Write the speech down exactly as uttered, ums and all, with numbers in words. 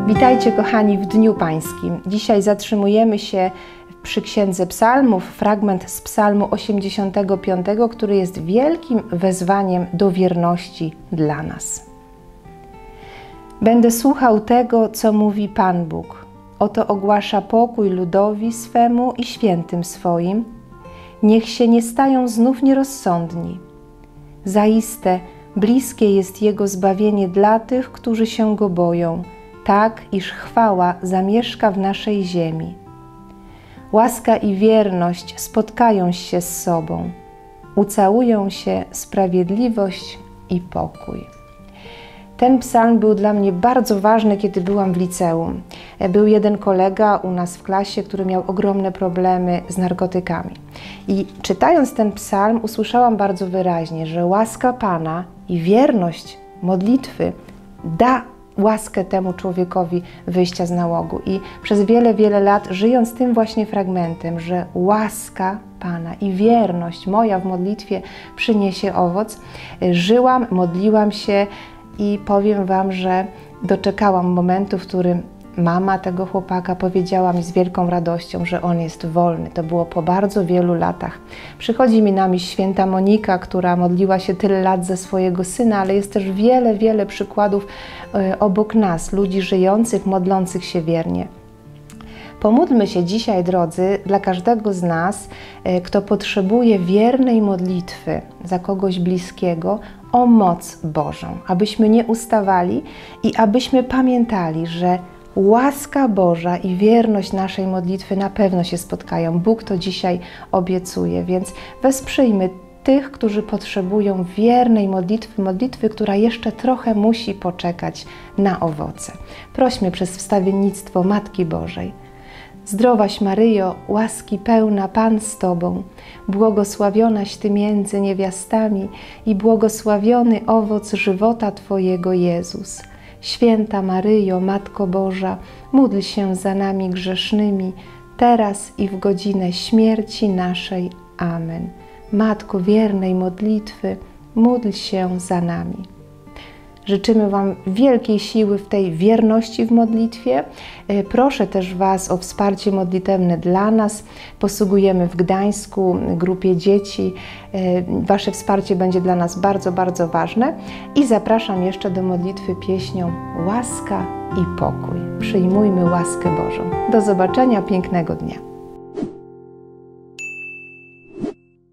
Witajcie kochani w Dniu Pańskim. Dzisiaj zatrzymujemy się przy Księdze Psalmów, fragment z Psalmu osiemdziesiątego piątego, który jest wielkim wezwaniem do wierności dla nas. Będę słuchał tego, co mówi Pan Bóg. Oto ogłasza pokój ludowi swemu i świętym swoim. Niech się nie stają znów nierozsądni. Zaiste bliskie jest Jego zbawienie dla tych, którzy się Go boją, tak iż chwała zamieszka w naszej ziemi. Łaska i wierność spotkają się z sobą. Ucałują się sprawiedliwość i pokój. Ten psalm był dla mnie bardzo ważny, kiedy byłam w liceum. Był jeden kolega u nas w klasie, który miał ogromne problemy z narkotykami. I czytając ten psalm usłyszałam bardzo wyraźnie, że łaska Pana i wierność modlitwy da łaskę temu człowiekowi wyjścia z nałogu. I przez wiele, wiele lat, żyjąc tym właśnie fragmentem, że łaska Pana i wierność moja w modlitwie przyniesie owoc, żyłam, modliłam się i powiem Wam, że doczekałam momentu, w którym mama tego chłopaka powiedziała mi z wielką radością, że on jest wolny. To było po bardzo wielu latach. Przychodzi mi na myśl święta Monika, która modliła się tyle lat za swojego syna, ale jest też wiele, wiele przykładów obok nas, ludzi żyjących, modlących się wiernie. Pomódlmy się dzisiaj, drodzy, dla każdego z nas, kto potrzebuje wiernej modlitwy za kogoś bliskiego, o moc Bożą, abyśmy nie ustawali i abyśmy pamiętali, że łaska Boża i wierność naszej modlitwy na pewno się spotkają. Bóg to dzisiaj obiecuje, więc wesprzyjmy tych, którzy potrzebują wiernej modlitwy, modlitwy, która jeszcze trochę musi poczekać na owoce. Prośmy przez wstawiennictwo Matki Bożej. Zdrowaś Maryjo, łaski pełna, Pan z Tobą, błogosławionaś Ty między niewiastami i błogosławiony owoc żywota Twojego, Jezus. Święta Maryjo, Matko Boża, módl się za nami grzesznymi, teraz i w godzinę śmierci naszej. Amen. Matko wiernej modlitwy, módl się za nami. Życzymy Wam wielkiej siły w tej wierności w modlitwie. Proszę też Was o wsparcie modlitewne dla nas. Posługujemy w Gdańsku grupie dzieci. Wasze wsparcie będzie dla nas bardzo, bardzo ważne. I zapraszam jeszcze do modlitwy pieśnią Łaska i pokój. Przyjmujmy łaskę Bożą. Do zobaczenia, pięknego dnia.